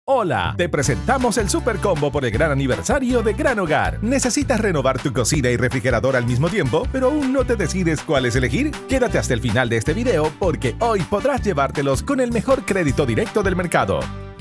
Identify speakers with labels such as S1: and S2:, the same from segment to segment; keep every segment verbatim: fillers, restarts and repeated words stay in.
S1: Hola, te presentamos el Super Combo por el gran aniversario de Gran Hogar. ¿Necesitas renovar tu cocina y refrigerador al mismo tiempo, pero aún no te decides cuáles elegir? Quédate hasta el final de este video porque hoy podrás llevártelos con el mejor crédito directo del mercado.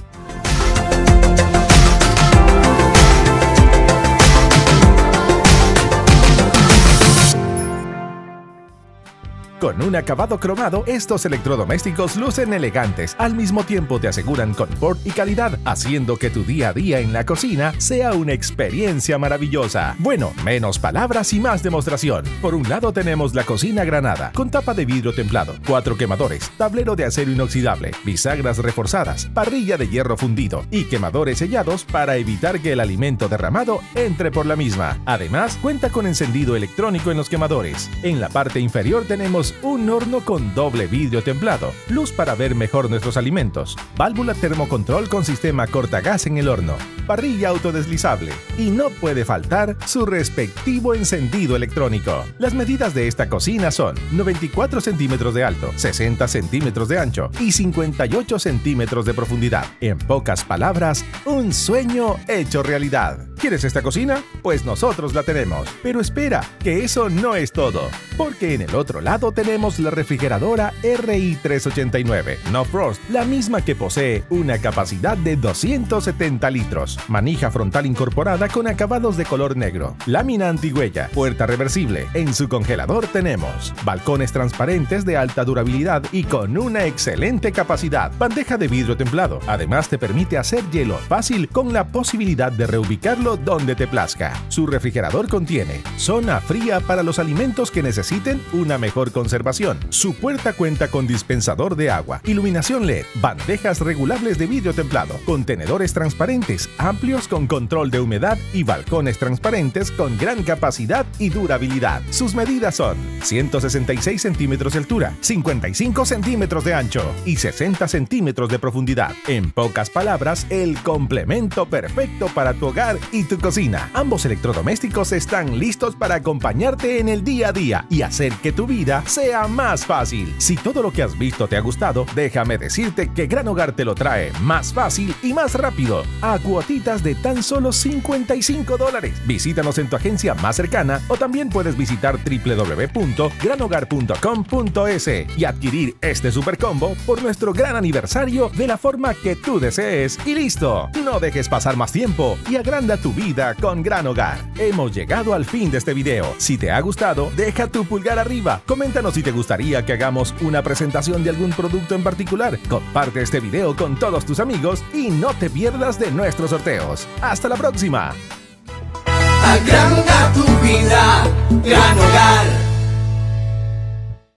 S1: Con un acabado cromado, estos electrodomésticos lucen elegantes. Al mismo tiempo te aseguran confort y calidad, haciendo que tu día a día en la cocina sea una experiencia maravillosa. Bueno, menos palabras y más demostración. Por un lado tenemos la cocina granada, con tapa de vidrio templado, cuatro quemadores, tablero de acero inoxidable, bisagras reforzadas, parrilla de hierro fundido y quemadores sellados para evitar que el alimento derramado entre por la misma. Además, cuenta con encendido electrónico en los quemadores. En la parte inferior tenemos un horno con doble vidrio templado, luz para ver mejor nuestros alimentos, válvula termocontrol con sistema cortagas en el horno, parrilla autodeslizable y no puede faltar su respectivo encendido electrónico. Las medidas de esta cocina son noventa y cuatro centímetros de alto, sesenta centímetros de ancho y cincuenta y ocho centímetros de profundidad. En pocas palabras, un sueño hecho realidad. ¿Quieres esta cocina? Pues nosotros la tenemos. Pero espera, que eso no es todo, porque en el otro lado tenemos la refrigeradora R I trescientos ochenta y nueve No Frost, la misma que posee una capacidad de doscientos setenta litros, manija frontal incorporada con acabados de color negro, lámina antigüella, puerta reversible. En su congelador tenemos balcones transparentes de alta durabilidad y con una excelente capacidad, bandeja de vidrio templado. Además te permite hacer hielo fácil con la posibilidad de reubicarlo donde te plazca. Su refrigerador contiene zona fría para los alimentos que necesiten una mejor conservación. Su puerta cuenta con dispensador de agua, iluminación L E D, bandejas regulables de vidrio templado, contenedores transparentes amplios con control de humedad y balcones transparentes con gran capacidad y durabilidad. Sus medidas son ciento sesenta y seis centímetros de altura, cincuenta y cinco centímetros de ancho y sesenta centímetros de profundidad. En pocas palabras, el complemento perfecto para tu hogar y tu cocina. Ambos electrodomésticos están listos para acompañarte en el día a día y hacer que tu vida sea más fácil. Si todo lo que has visto te ha gustado, déjame decirte que Gran Hogar te lo trae más fácil y más rápido, a cuotitas de tan solo cincuenta y cinco dólares. Visítanos en tu agencia más cercana o también puedes visitar w w w punto gran hogar punto com punto es y adquirir este super combo por nuestro gran aniversario de la forma que tú desees y listo. No dejes pasar más tiempo y agranda tu vida con Gran Hogar. Hemos llegado al fin de este video. Si te ha gustado, deja tu pulgar arriba. Coméntanos si te gustaría que hagamos una presentación de algún producto en particular. Comparte este video con todos tus amigos y no te pierdas de nuestros sorteos. ¡Hasta la próxima!
S2: Agranda tu vida, Gran Hogar.